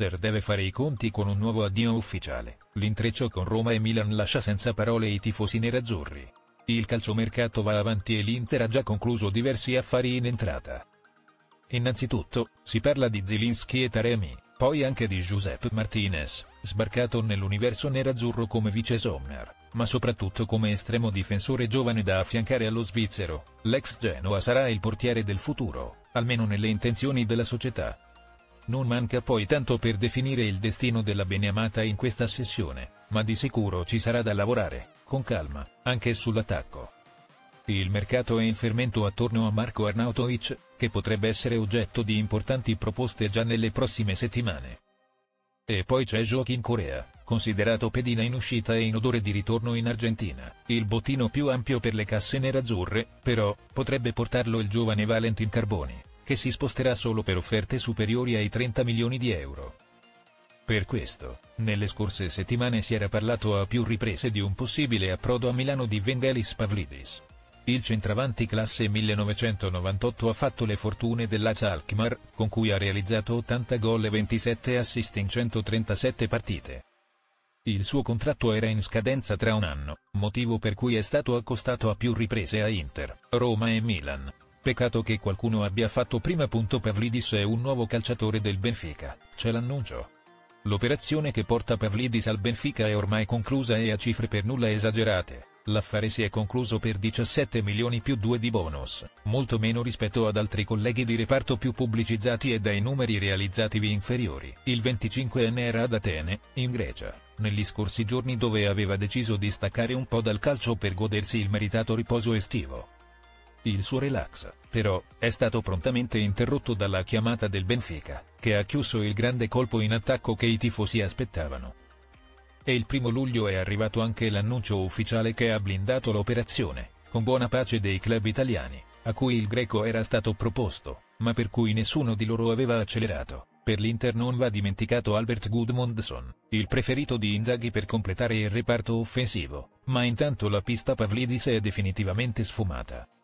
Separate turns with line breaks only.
mister deve fare i conti con un nuovo addio ufficiale. L'intreccio con Roma e Milan lascia senza parole i tifosi nerazzurri. Il calciomercato va avanti e l'Inter ha già concluso diversi affari in entrata. Innanzitutto, si parla di Zielinski e Taremi, poi anche di Giuseppe Martinez, sbarcato nell'universo nerazzurro come vice Sommer, ma soprattutto come estremo difensore giovane da affiancare allo svizzero. L'ex Genoa sarà il portiere del futuro, almeno nelle intenzioni della società. Non manca poi tanto per definire il destino della beneamata in questa sessione, ma di sicuro ci sarà da lavorare, con calma, anche sull'attacco. Il mercato è in fermento attorno a Marko Arnautović, che potrebbe essere oggetto di importanti proposte già nelle prossime settimane. E poi c'è Joaquin Correa, considerato pedina in uscita e in odore di ritorno in Argentina. Il bottino più ampio per le casse nerazzurre, però, potrebbe portarlo il giovane Valentin Carboni, che si sposterà solo per offerte superiori ai 30 milioni di euro. Per questo, nelle scorse settimane si era parlato a più riprese di un possibile approdo a Milano di Vangelis Pavlidis. Il centravanti classe 1998 ha fatto le fortune dell'AZ Alkmaar, con cui ha realizzato 80 gol e 27 assist in 137 partite. Il suo contratto era in scadenza tra un anno, motivo per cui è stato accostato a più riprese a Inter, Roma e Milan. Peccato che qualcuno abbia fatto prima. Pavlidis è un nuovo calciatore del Benfica, c'è l'annuncio. L'operazione che porta Pavlidis al Benfica è ormai conclusa e a cifre per nulla esagerate. L'affare si è concluso per 17 milioni più 2 di bonus, molto meno rispetto ad altri colleghi di reparto più pubblicizzati e dai numeri realizzativi inferiori. Il 25enne era ad Atene, in Grecia, negli scorsi giorni, dove aveva deciso di staccare un po' dal calcio per godersi il meritato riposo estivo. Il suo relax, però, è stato prontamente interrotto dalla chiamata del Benfica, che ha chiuso il grande colpo in attacco che i tifosi aspettavano. E il 1° luglio è arrivato anche l'annuncio ufficiale che ha blindato l'operazione, con buona pace dei club italiani, a cui il greco era stato proposto, ma per cui nessuno di loro aveva accelerato. Per l'Inter non va dimenticato Albert Gudmundsson, il preferito di Inzaghi per completare il reparto offensivo, ma intanto la pista Pavlidis è definitivamente sfumata.